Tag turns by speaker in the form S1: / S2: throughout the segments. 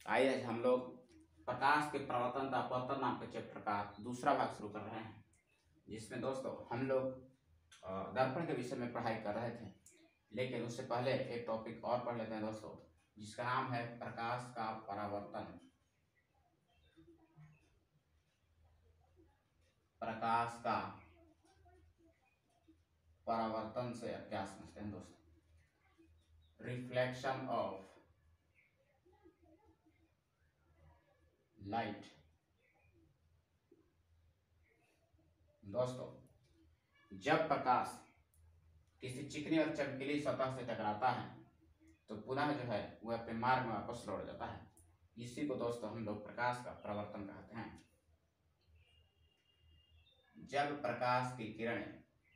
S1: आइए आज हम लोग प्रकाश के प्रवर्तन तथा अपवर्तन नाम के चैप्टर का दूसरा भाग शुरू कर रहे हैं, जिसमें दोस्तों हम लोग दर्पण के विषय में पढ़ाई कर रहे थे। लेकिन उससे पहले एक टॉपिक और पढ़ लेते हैं दोस्तों, जिसका नाम है प्रकाश का परावर्तन। प्रकाश का परावर्तन से क्या समझते हैं दोस्तों? Reflection of light. दोस्तों, जब प्रकाश किसी चिकनी और चमकीली सतह से टकराता है तो पुनः जो है वह अपने मार्ग में वापस लौट जाता है। इसी को दोस्तों हम लोग प्रकाश का परावर्तन कहते हैं। जब प्रकाश की किरणें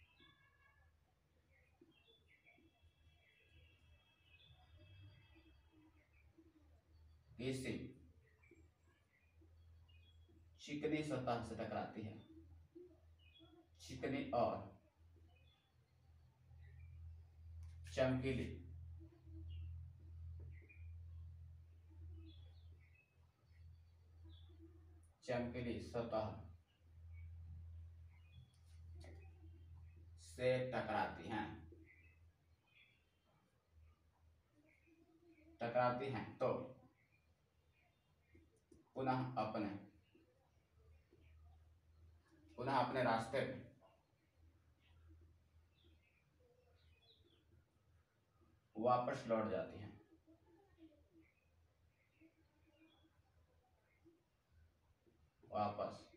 S1: किसी चिकनी सतह से टकराती है, चिकनी और चमकीली सतह से टकराती हैं तो पुनः अपने रास्ते में वापस लौट जाती हैं। वापस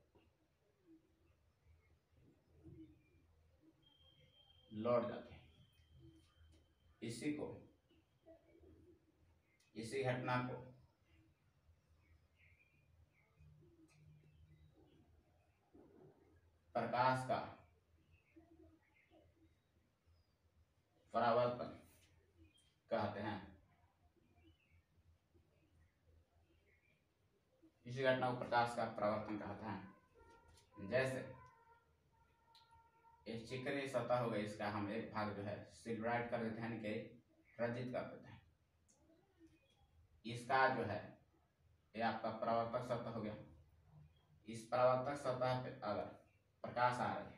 S1: लौट जाती हैं। इसी घटना को प्रकाश का परावर्तन कहते हैं। इसी घटना को प्रकाश का परावर्तन कहते हैं। जैसे इस चिकनी सतह हो गई, इसका हम एक भाग जो है सिल्वराइट कर देते हैं, यानी कि रंजित कर देते हैं। इसका जो है ये आपका परावर्तक सतह हो गया। इस परावर्तक सतह पे अगर प्रकाश आ रही है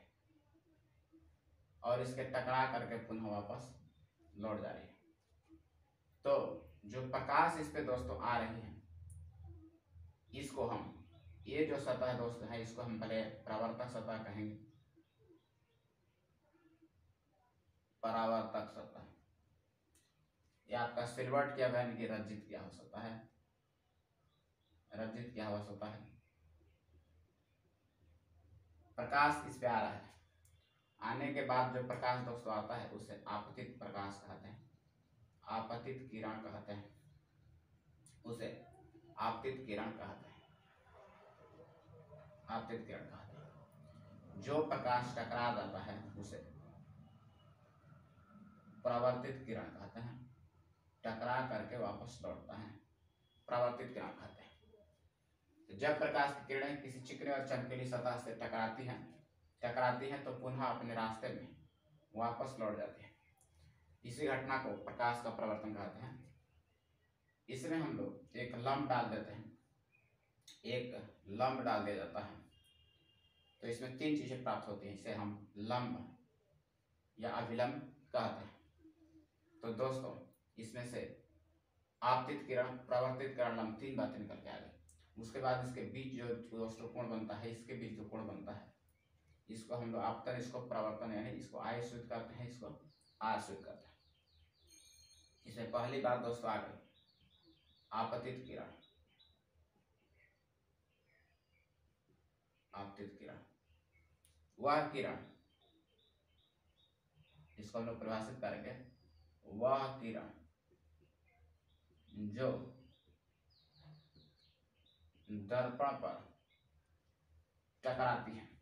S1: और इसके टकरा करके पुनः वापस लौट जा रही है, तो जो प्रकाश इस पे दोस्तों आ रही है, इसको हम ये जो सतह दोस्तों है इसको हम पहले परावर्तक सतह कहेंगे। परावर्तक सतह या आपका सिल्वर्ट किया हुआ यानी कि रंजित किया हो सकता है, रंजित किया हुआ सतह है। प्रकाश इस पे आ रहा है, आने के बाद जो प्रकाश दोस्तों आता है उसे आपतित प्रकाश कहते हैं, आपतित किरण कहते हैं, उसे आपतित किरण कहते हैं, आपतित किरण कहते हैं। जो प्रकाश टकरा जाता है उसे परावर्तित किरण कहते हैं, टकरा करके वापस लौटता है, परावर्तित किरण कहते हैं। तो जब प्रकाश की किरणें किसी चिकनी और चमकीली सतह से टकराती हैं तो पुनः अपने रास्ते में वापस लौट जाती हैं। इसी घटना को प्रकाश का परावर्तन कहते हैं। इसमें हम लोग एक लंब डाल देते हैं, एक लंब डाल दिया जाता है तो इसमें तीन चीजें प्राप्त होती हैं। इसे हम लंब या अभिलंब कहते हैं। तो दोस्तों इसमें से आपतित किरण, परावर्तित किरण, लंब, तीन बातें निकल के आ गई। उसके बाद इसके बीच जो दोस्तों कोण बनता है, इसके बीच जो कोण बनता है इसको हम लोग आपतन, इसको परावर्तन यानी इसको आयस्वित करते हैं, इसको आश्रित करते हैं। इसमें पहली बात दोस्तों आ गई आपतित किरण। आपतित किरण वह किरण, इसको हम लोग परिभाषित करेंगे, वह किरण जो दर्पण पर टकराती है,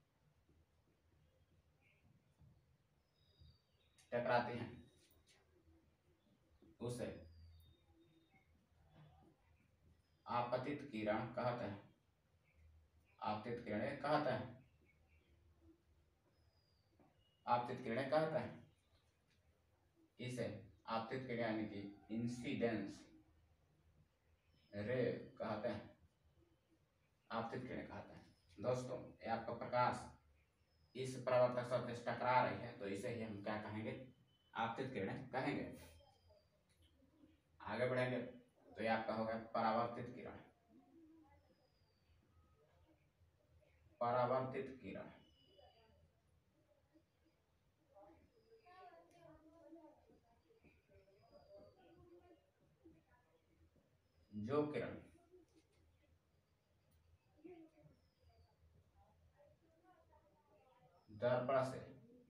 S1: उसे आपतित किरण कहते हैं, आपतित किरणें कहते हैं, आपतित किरणें कहते हैं। इसे आपतित किरण यानी कि इंसिडेंस दोस्तों ये आपका प्रकाश इस परावर्तक सतह से टकरा रही है तो इसे ही हम क्या कहेंगे, आपतित किरणें कहेंगे। आगे बढ़ेंगे तो ये आपका हो गया परावर्तित किरण। परावर्तित किरण जो किरण दर्पण से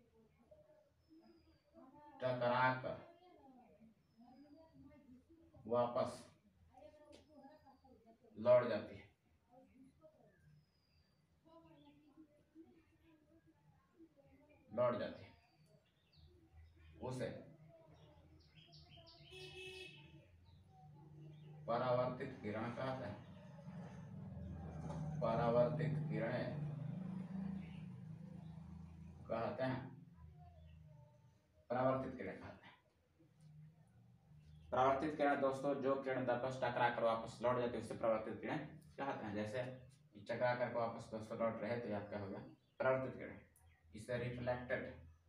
S1: टकराकर वापस लौट जाती है, उसे परावर्तित किरण कहते हैं। परावर्तित किरणें कहते हैं, परावर्तित किरण कहते हैं। परावर्तित किरण दोस्तों जो किरण दर्पण से टकरा कर वापस लौट जाती है उसे परावर्तित किरण कहते हैं। जैसे टकरा कर वापस दोस्तों लौट रहे तो आपका हो गया परावर्तित किरण। इसे रिफ्लेक्टेड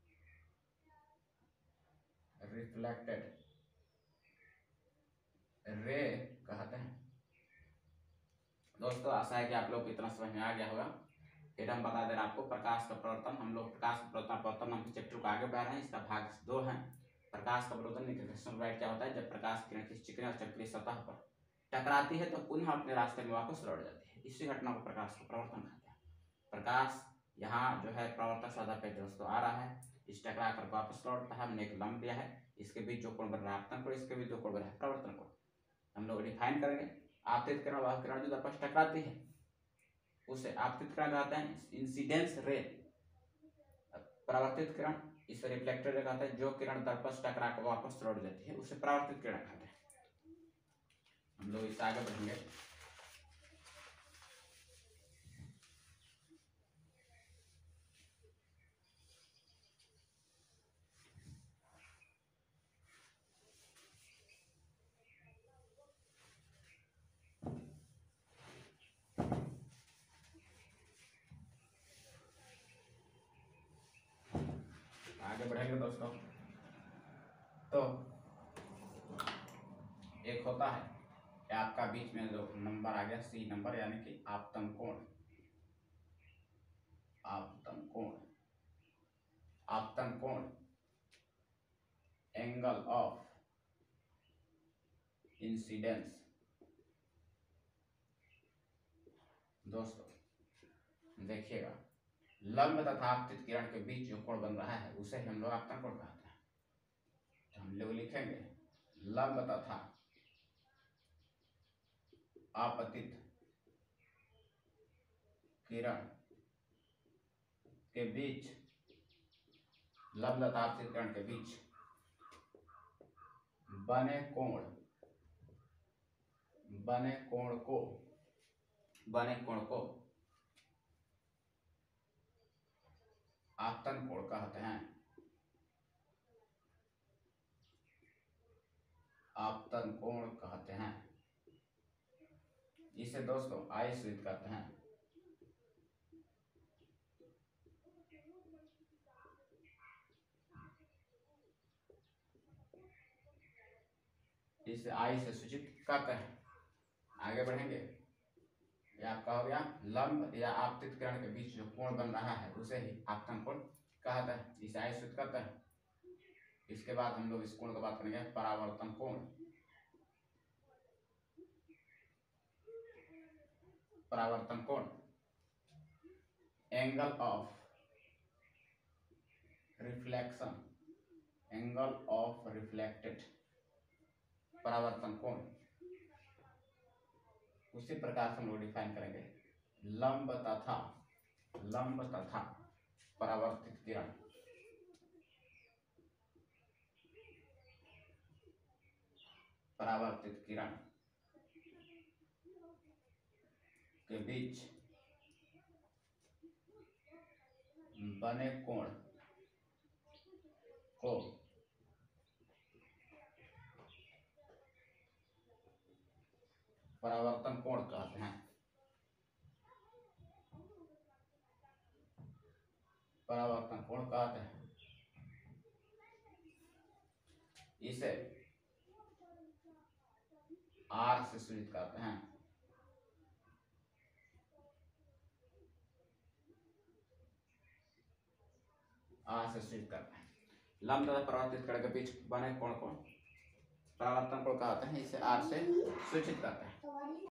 S1: रे कहते हैं। दोस्तों आशा है कि आप लोग को इतना समझ में आ गया होगा। फिर हम बता दे रहे आपको प्रकाश का प्रवर्तन। हम लोग प्रकाश का प्रवर्तन नाम के चैप्टर को आगे बढ़ा रहे हैं। इसका भाग 2 है। प्रकाश का प्रवर्तन क्या होता है, जब प्रकाश किरण किसी चिकनी और चमकीली सतह पर टकराती है तो पुनः अपने रास्ते में वापस लौट जाती है। इसी घटना को प्रकाश का प्रवर्तन कहते हैं। प्रकाश यहाँ जो है प्रवर्तक सतह पे दोस्तों आ रहा है, इस टकरा कर वापस लौटता है। हमने एक लंब लिया है, इसके बीच जो कोण बन रहा है आपतन कोण, इसके बीच जो कोण बन रहा है प्रवर्तन कोण। हम लोग डिफाइन करेंगे। आपतित किरण वह किरण जो दर्पण से टकराती है उसे आपतित किरण कहते हैं, इंसिडेंस रे। परावर्तित किरण इसे रिफ्लेक्टेड रे कहते हैं। जो किरण दर्पण से टकरा कर वापस लौट जाती है उसे परावर्तित किरण कहते हैं। हम लोग इससे आगे बढ़ेंगे। आगे बढ़ेंगे दोस्तों तो एक होता है आपका बीच में जो नंबर आ गया सी नंबर, यानी कि आपतन कोण। आपतन कोण, आपतन कोण एंगल ऑफ इंसिडेंस। दोस्तों देखिएगा, लंब तथा आपतित किरण के बीच जो कोण बन रहा है उसे हम लोग आपतन कोण कहते हैं। तो हम लोग लिखेंगे लंब तथा आपतित किरण के बीच, लंब तथा आपतित किरण के बीच बने कोण को आपतन कोण कहते हैं। आपतन कोण कहते हैं। इसे दोस्तों आयस्वित कहते हैं। इसे आई से सूचित करते हैं। आगे बढ़ेंगे। ये आपका हो गया लंब या आपतित किरण के बीच जो कोण बन रहा है उसे ही आपतन कोण कहते हैं। इसे आई सूचित करते हैं। इसके बाद हम लोग इस कोण की बात करेंगे परावर्तन कोण। परावर्तन कोण angle of reflection, angle of reflected परावर्तन कोण। उसी प्रकार से हम लोग डिफाइन करेंगे लंब तथा परावर्तित किरण। परावर्तित किरण के बीच बने कोण को परावर्तन कोण कहते हैं। परावर्तन कोण कहते हैं। इसे आर से सूचित करते हैं। आर से सूचित करते हैं। लंब तथा परावर्तित कण के बीच बने कोण को परावर्तन कोण कहते हैं। इसे आर से सूचित करते हैं।